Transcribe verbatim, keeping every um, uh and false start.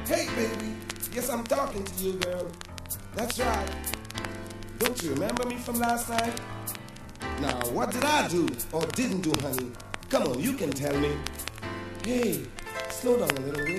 Hey, baby. Yes, I'm talking to you, girl. That's right. Don't you remember me from last night? Now, what did I do or didn't do, honey? Come on, you can tell me. Hey, slow down a little.